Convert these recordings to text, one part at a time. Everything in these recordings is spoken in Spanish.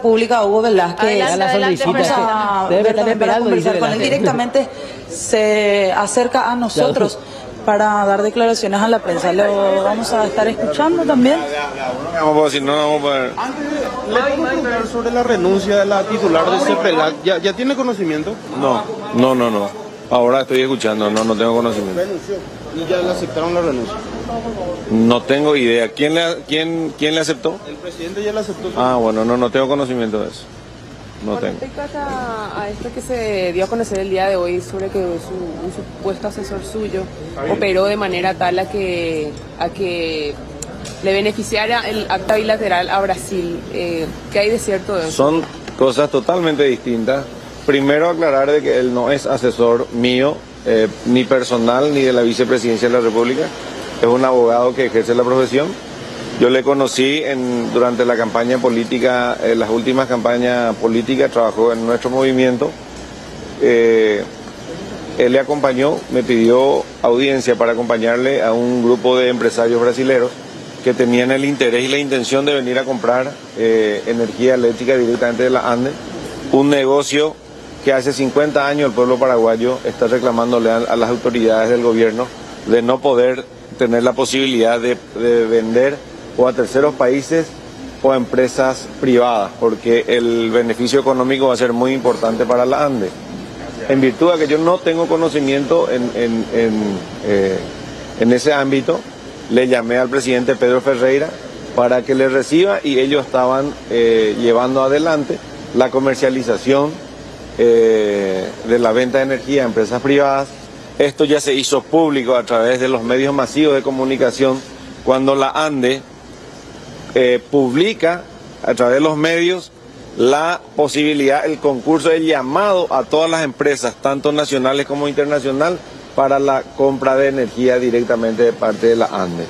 República, Hugo Velázquez, Adelante, vamos a debe ver estar también para esperando, dice conversar con él Velázquez. directamente, se acerca a nosotros para dar declaraciones a la prensa. Lo vamos a estar escuchando también. Vamos, si no, vamos a ver. ¿Le puedo preguntar sobre la renuncia de la titular de CEPRELAC? ¿Ya tiene conocimiento? No. Ahora estoy escuchando, no tengo conocimiento. Renunció. ¿Y ya le aceptaron la renuncia? No tengo idea. ¿Quién le aceptó? El presidente ya la aceptó. Ah, bueno, no tengo conocimiento de eso. No Con tengo. respecto a esto que se dio a conocer el día de hoy sobre que un supuesto asesor suyo operó de manera tal a que le beneficiara el acta bilateral a Brasil, ¿qué hay de cierto de eso? Son cosas totalmente distintas. Primero aclarar de que él no es asesor mío, ni personal, ni de la vicepresidencia de la República. Es un abogado que ejerce la profesión. Yo le conocí durante la campaña política, las últimas campañas políticas, trabajó en nuestro movimiento. Él le acompañó, me pidió audiencia para acompañarle a un grupo de empresarios brasileños que tenían el interés y la intención de venir a comprar energía eléctrica directamente de la ANDE, un negocio que hace 50 años el pueblo paraguayo está reclamándole a las autoridades del gobierno de no poder tener la posibilidad de vender o a terceros países o a empresas privadas, porque el beneficio económico va a ser muy importante para la ANDE. En virtud de que yo no tengo conocimiento en ese ámbito, le llamé al presidente Pedro Ferreira para que le reciba y ellos estaban llevando adelante la comercialización de la venta de energía a empresas privadas. Esto ya se hizo público a través de los medios masivos de comunicación cuando la ANDE publica a través de los medios la posibilidad, el concurso, el llamado a todas las empresas, tanto nacionales como internacionales, para la compra de energía directamente de parte de la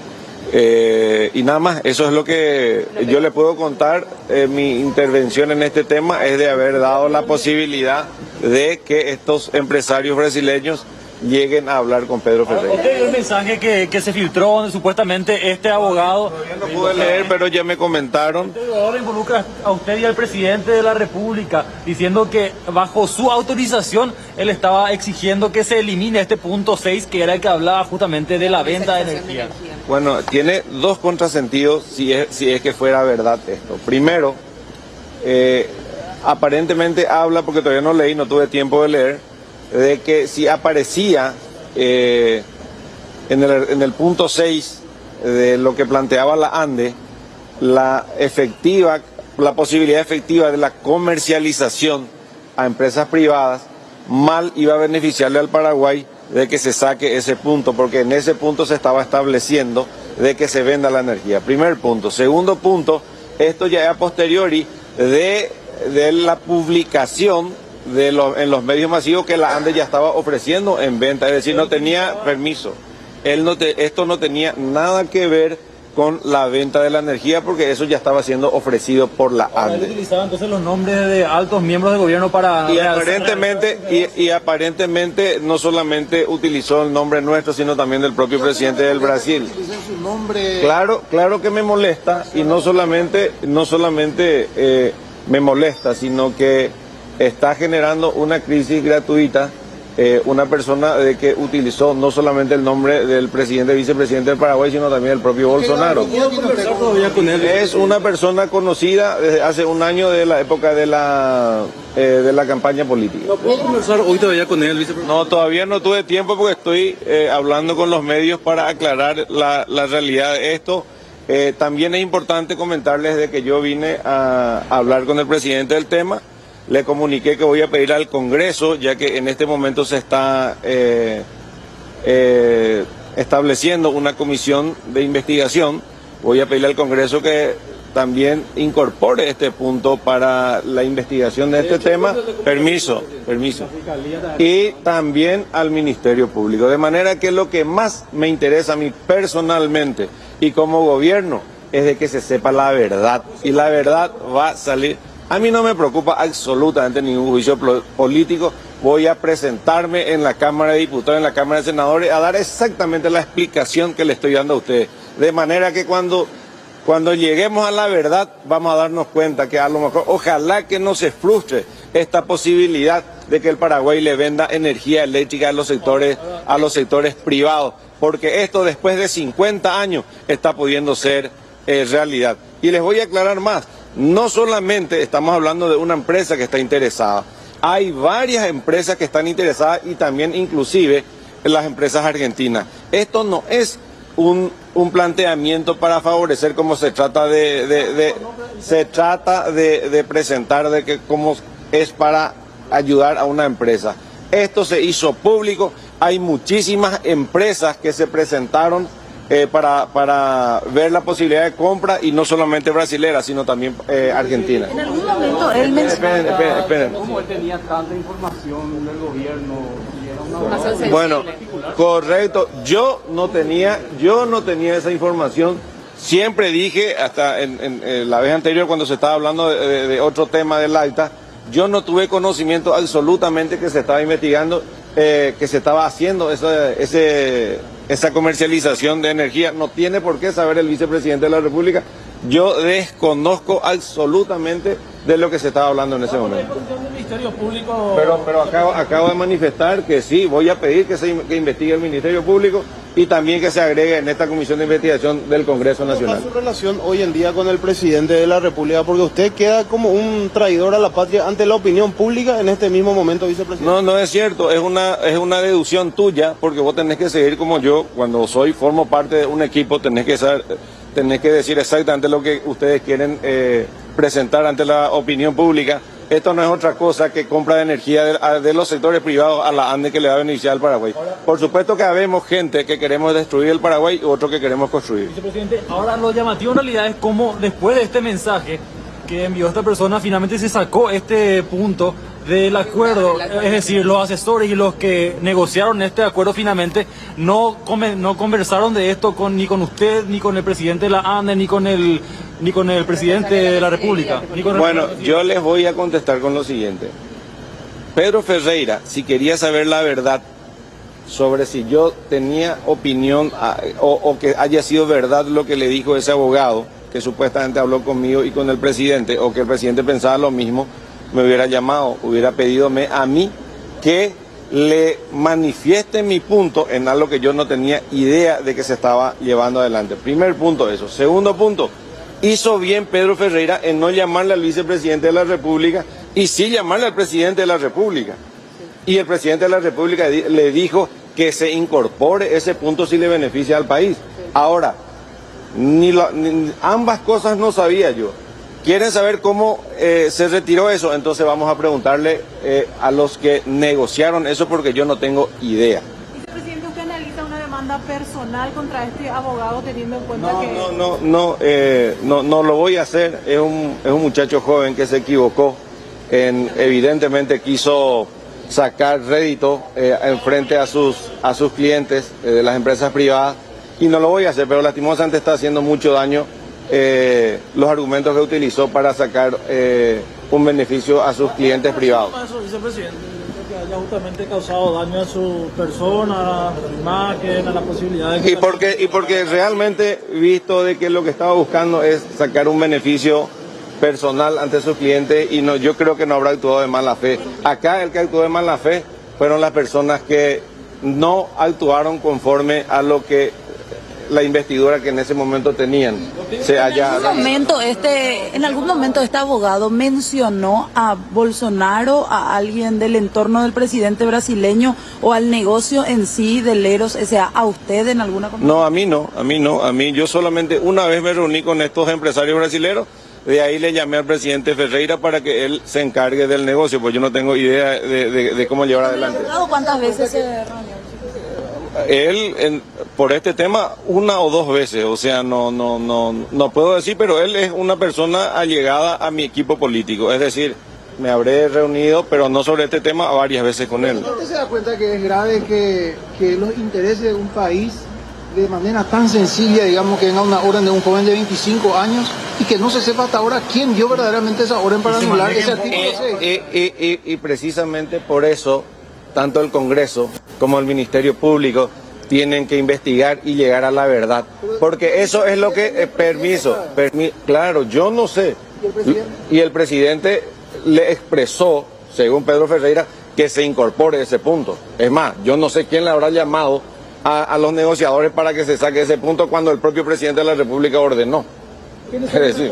ANDE. Y nada más, eso es lo que yo le puedo contar. Mi intervención en este tema es de haber dado la posibilidad de que estos empresarios brasileños lleguen a hablar con Pedro Ferreira. ¿Usted vio el mensaje que se filtró donde supuestamente este abogado... No pude leer, pero ya me comentaron. Este abogado involucra a usted y al presidente de la República, diciendo que bajo su autorización él estaba exigiendo que se elimine este punto 6, que era el que hablaba justamente de la venta de energía. Bueno, tiene dos contrasentidos si es que fuera verdad esto. Primero, aparentemente habla, porque todavía no leí, no tuve tiempo de leer, de que si aparecía en el punto 6 de lo que planteaba la ANDE, la posibilidad efectiva de la comercialización a empresas privadas, mal iba a beneficiarle al Paraguay de que se saque ese punto, porque en ese punto se estaba estableciendo de que se venda la energía. Primer punto. Segundo punto, esto ya es a posteriori de la publicación en los medios masivos que la ANDE ya estaba ofreciendo en venta, es decir, no tenía permiso. Esto no tenía nada que ver con la venta de la energía, porque eso ya estaba siendo ofrecido por la ANDE. Él utilizaba entonces los nombres de altos miembros del gobierno para... Y aparentemente no solamente utilizó el nombre nuestro, sino también del propio presidente del Brasil. Claro que me molesta, y no solamente me molesta, sino que está generando una crisis gratuita una persona de que utilizó no solamente el nombre del presidente y vicepresidente del Paraguay, sino también el propio Bolsonaro. Es una persona conocida desde hace un año, de la época de la campaña política. ¿No puedo conversar hoy todavía con él, vicepresidente? No, todavía no tuve tiempo porque estoy hablando con los medios para aclarar la realidad de esto. También es importante comentarles de que yo vine a hablar con el presidente del tema. Le comuniqué que voy a pedir al Congreso, ya que en este momento se está estableciendo una comisión de investigación. Voy a pedirle al Congreso que también incorpore este punto para la investigación de este tema. Permiso. Y también al Ministerio Público. De manera que lo que más me interesa a mí personalmente y como gobierno es de que se sepa la verdad. Y la verdad va a salir. A mí no me preocupa absolutamente ningún juicio político. Voy a presentarme en la Cámara de Diputados, en la Cámara de Senadores, a dar exactamente la explicación que le estoy dando a ustedes. De manera que cuando Cuando lleguemos a la verdad vamos a darnos cuenta que a lo mejor, ojalá que no se frustre esta posibilidad de que el Paraguay le venda energía eléctrica a los sectores privados, porque esto después de 50 años está pudiendo ser realidad. Y les voy a aclarar más, no solamente estamos hablando de una empresa que está interesada, hay varias empresas que están interesadas y también inclusive las empresas argentinas. Esto no es un planteamiento para favorecer, como se trata de presentar de que como es para ayudar a una empresa. Esto se hizo público, hay muchísimas empresas que se presentaron para ver la posibilidad de compra, y no solamente brasilera, sino también argentina. En algún momento él mencionó... Esperen. ¿Cómo él tenía tanta información del gobierno? Bueno, correcto, yo no tenía esa información. Siempre dije, hasta en la vez anterior cuando se estaba hablando de otro tema del ACTA, yo no tuve conocimiento absolutamente que se estaba investigando, que se estaba haciendo esa comercialización de energía. No tiene por qué saber el vicepresidente de la República. Yo desconozco absolutamente de lo que se estaba hablando en ese momento. Pero acabo de manifestar que sí, voy a pedir que investigue el Ministerio Público y también que se agregue en esta comisión de investigación del Congreso Nacional. ¿Cuál es su relación hoy en día con el presidente de la República? Porque usted queda como un traidor a la patria ante la opinión pública en este mismo momento, vicepresidente. No es cierto, es una deducción tuya, porque vos tenés que seguir como yo, cuando formo parte de un equipo, tenés que decir exactamente lo que ustedes quieren presentar ante la opinión pública. Esto no es otra cosa que compra de energía de los sectores privados a la ANDE, que le va a beneficiar al Paraguay. Por supuesto que habemos gente que queremos destruir el Paraguay y otros que queremos construir. Vicepresidente, ahora lo llamativo en realidad es cómo después de este mensaje que envió esta persona, finalmente se sacó este punto del acuerdo, es decir, los asesores y los que negociaron este acuerdo finalmente no conversaron de esto ni con usted, ni con el presidente de la ANDE, ni con el presidente de la República. Bueno, yo les voy a contestar con lo siguiente. Pedro Ferreira, si quería saber la verdad sobre si yo tenía opinión o que haya sido verdad lo que le dijo ese abogado, que supuestamente habló conmigo y con el presidente, o que el presidente pensaba lo mismo, me hubiera llamado, hubiera pedidome a mí que le manifieste mi punto en algo que yo no tenía idea de que se estaba llevando adelante. Primer punto eso. Segundo punto, hizo bien Pedro Ferreira en no llamarle al vicepresidente de la República y sí llamarle al presidente de la República. Y el presidente de la República le dijo que se incorpore ese punto si le beneficia al país. Ahora, ambas cosas no sabía yo. ¿Quieren saber cómo se retiró eso? Entonces vamos a preguntarle a los que negociaron eso, porque yo no tengo idea. Vicepresidente, ¿usted analiza una demanda personal contra este abogado teniendo en cuenta no lo voy a hacer? Es un muchacho joven que se equivocó, evidentemente quiso sacar rédito en frente a sus clientes de las empresas privadas, y no lo voy a hacer, pero lastimosamente está haciendo mucho daño los argumentos que utilizó para sacar un beneficio a sus clientes privados. Eso, vicepresidente, que haya justamente causado daño a su persona, a su imagen, a la posibilidad de que... Y porque realmente, visto de que lo que estaba buscando es sacar un beneficio personal ante sus clientes, y yo creo que no habrá actuado de mala fe. Acá el que actuó de mala fe fueron las personas que no actuaron conforme a lo que la investidura que en ese momento tenían. En algún momento este abogado mencionó a Bolsonaro, a alguien del entorno del presidente brasileño, o al negocio en sí del Eros, o sea, a usted en alguna conversación. No, a mí yo solamente una vez me reuní con estos empresarios brasileños, de ahí le llamé al presidente Ferreira para que él se encargue del negocio, pues yo no tengo idea de cómo llevar adelante. ¿Cuántas veces se reunió? Él, por este tema, una o dos veces, o sea, no puedo decir, pero él es una persona allegada a mi equipo político, es decir, me habré reunido, pero no sobre este tema, varias veces con él. ¿Usted se da cuenta que es grave que los intereses de un país, de manera tan sencilla, digamos, que venga una orden de un joven de 25 años y que no se sepa hasta ahora quién dio verdaderamente esa orden para anular ese artículo 6? Y precisamente por eso, tanto el Congreso como el Ministerio Público tienen que investigar y llegar a la verdad. Porque eso es lo que... claro, yo no sé. Y el presidente le expresó, según Pedro Ferreira, que se incorpore ese punto. Es más, yo no sé quién le habrá llamado a los negociadores para que se saque ese punto cuando el propio presidente de la República ordenó. Es decir,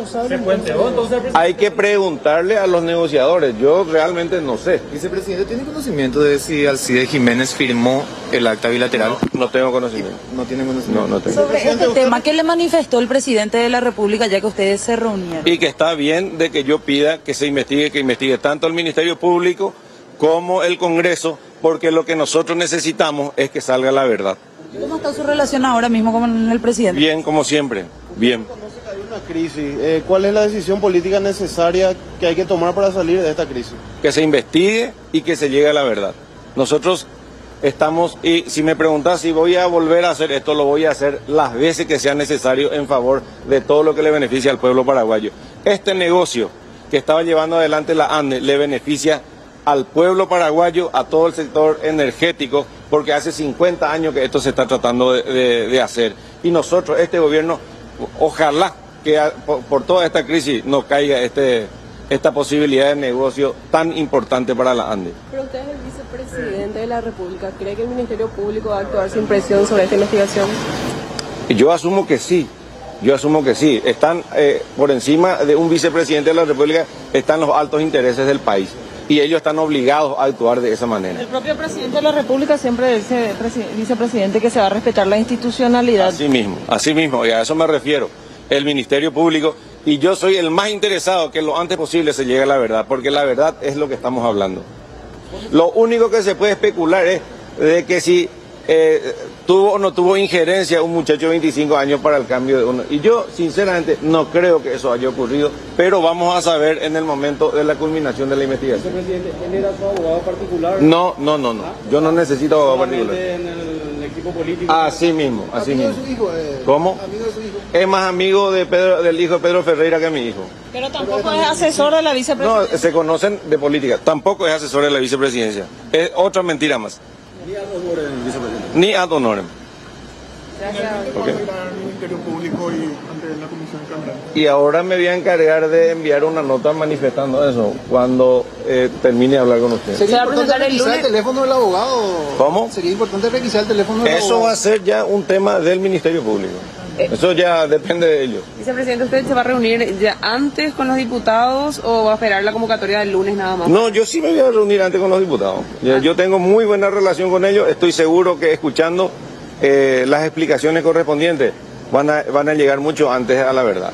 hay que preguntarle a los negociadores, yo realmente no sé. Vicepresidente, ¿tiene conocimiento de si Alcide Jiménez firmó el acta bilateral? No tengo conocimiento. ¿No tiene conocimiento? No tengo. Sobre este tema, ¿qué le manifestó el presidente de la República ya que ustedes se reunieron? Y que está bien de que yo pida que se investigue tanto el Ministerio Público como el Congreso, porque lo que nosotros necesitamos es que salga la verdad. ¿Cómo está su relación ahora mismo con el presidente? Bien, como siempre, bien. Crisis. ¿Cuál es la decisión política necesaria que hay que tomar para salir de esta crisis? Que se investigue y que se llegue a la verdad. Nosotros estamos, y si me preguntas si voy a volver a hacer esto, lo voy a hacer las veces que sea necesario en favor de todo lo que le beneficia al pueblo paraguayo. Este negocio que estaba llevando adelante la ANDE le beneficia al pueblo paraguayo, a todo el sector energético, porque hace 50 años que esto se está tratando de hacer. Y nosotros, este gobierno, ojalá que por toda esta crisis no caiga esta posibilidad de negocio tan importante para la ANDE. Pero usted es el vicepresidente de la República. ¿Cree que el Ministerio Público va a actuar sin presión sobre esta investigación? Yo asumo que sí. Están por encima de un vicepresidente de la República, están los altos intereses del país. Y ellos están obligados a actuar de esa manera. El propio presidente de la República siempre dice, vicepresidente, que se va a respetar la institucionalidad. Así mismo, y a eso me refiero. El Ministerio Público, y yo soy el más interesado que lo antes posible se llegue a la verdad, porque la verdad es lo que estamos hablando. Lo único que se puede especular es de que si tuvo o no tuvo injerencia un muchacho de 25 años para el cambio de uno. Y yo, sinceramente, no creo que eso haya ocurrido, pero vamos a saber en el momento de la culminación de la investigación. Presidente, ¿él era su abogado particular? No. Yo no necesito abogado particular. En el equipo político. Así mismo. Amigo de su hijo, ¿Cómo? Amigo de su hijo. Es más amigo del hijo de Pedro Ferreira que mi hijo. Pero tampoco es asesor de la vicepresidencia. No, se conocen de política. Tampoco es asesor de la vicepresidencia. Es otra mentira más. Ni ad honorem, vicepresidente. Ni ad honorem. Okay. Ministerio Público y ante la Comisión Cameral. Y ahora me voy a encargar de enviar una nota manifestando eso cuando termine de hablar con usted. Sería importante revisar el teléfono del abogado. ¿Cómo? Sería importante revisar el teléfono del abogado. Eso va a ser ya un tema del Ministerio Público. Eso ya depende de ellos. Vicepresidente, ¿usted se va a reunir ya antes con los diputados o va a esperar la convocatoria del lunes nada más? No, yo sí me voy a reunir antes con los diputados. Yo tengo muy buena relación con ellos. Estoy seguro que escuchando las explicaciones correspondientes van a llegar mucho antes a la verdad.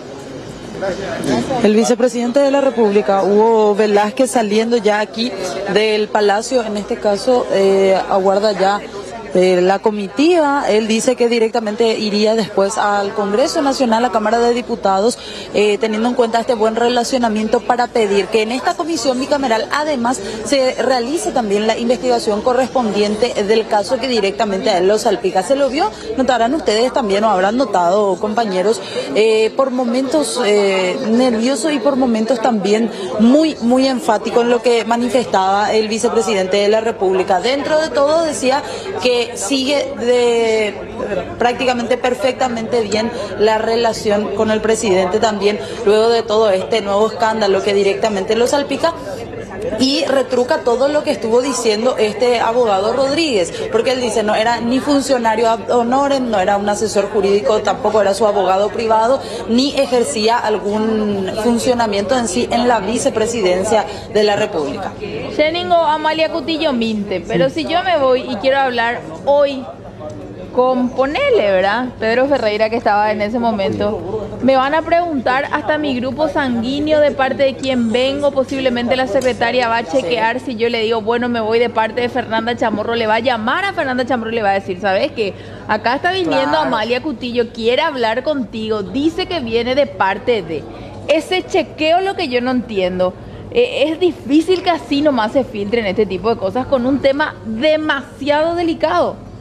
El vicepresidente de la República, Hugo Velázquez, saliendo ya aquí del Palacio, en este caso aguarda ya la comitiva. Él dice que directamente iría después al Congreso Nacional, a la Cámara de Diputados, teniendo en cuenta este buen relacionamiento, para pedir que en esta comisión bicameral además se realice también la investigación correspondiente del caso que directamente a él lo salpica. Se lo vio, notarán ustedes también, o habrán notado, compañeros, por momentos nervioso y por momentos también muy enfático en lo que manifestaba el vicepresidente de la República. Dentro de todo decía que sigue prácticamente perfectamente bien la relación con el presidente también, luego de todo este nuevo escándalo que directamente lo salpica, y retruca todo lo que estuvo diciendo este abogado Rodríguez, porque él dice no era ni funcionario ad honorem, no era un asesor jurídico, tampoco era su abogado privado, ni ejercía algún funcionamiento en sí en la vicepresidencia de la República. Sheningo Amalia Cutillo Minte, pero si yo me voy y quiero hablar hoy con, ponele, ¿verdad? Pedro Ferreira, que estaba en ese momento, me van a preguntar hasta mi grupo sanguíneo de parte de quién vengo, posiblemente la secretaria va a chequear si yo le digo, bueno, me voy de parte de Fernanda Chamorro, le va a llamar a Fernanda Chamorro y le va a decir, ¿sabes qué? Acá está viniendo Amalia Cutillo, quiere hablar contigo, dice que viene de parte de... Ese chequeo lo que yo no entiendo. Es difícil que así nomás se filtren este tipo de cosas con un tema demasiado delicado.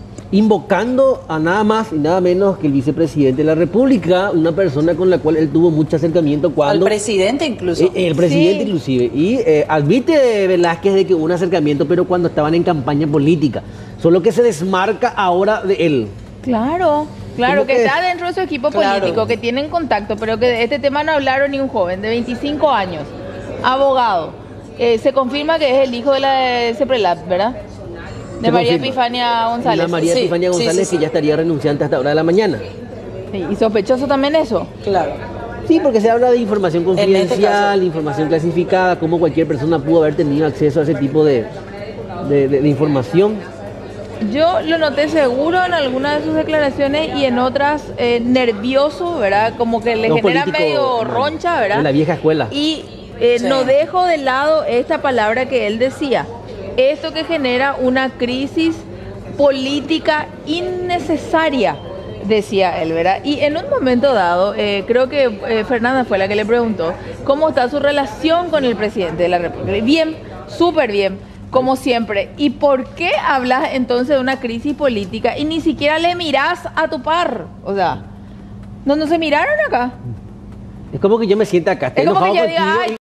invocando a nada más y nada menos que el vicepresidente de la República, una persona con la cual él tuvo mucho acercamiento cuando... Al presidente incluso. El presidente Sí. inclusive. Y admite Velázquez de que hubo un acercamiento, pero cuando estaban en campaña política. Solo que se desmarca ahora de él. Claro, claro, ¿Cómo que que? está dentro de su equipo Claro. político, que tienen contacto, pero que de este tema no hablaron ni un joven de 25 años, abogado. Se confirma que es el hijo de la de Ceprelat, ¿verdad? De Se María confirma. Epifania González. La María Sí, Epifania sí, González, sí, sí. que ya estaría renunciante hasta ahora de la mañana. Sí, ¿y sospechoso también eso? Claro. Sí, porque se habla de información En este confidencial, caso. información clasificada, cómo cualquier persona pudo haber tenido acceso a ese tipo de información. Yo lo noté seguro en algunas de sus declaraciones y en otras nervioso, ¿verdad? Como que le Los genera políticos, medio roncha, ¿verdad? De la vieja escuela. Y Sí. no dejo de lado esta palabra que él decía. Esto que genera una crisis política innecesaria, decía él, ¿verdad? Y en un momento dado, creo que Fernanda fue la que le preguntó cómo está su relación con el presidente de la República. Bien, súper bien, como siempre. ¿Y por qué hablas entonces de una crisis política y ni siquiera le mirás a tu par? O sea, no se miraron acá. Es como que yo me siento acá, estoy Es como que enojado yo diga, contigo ay,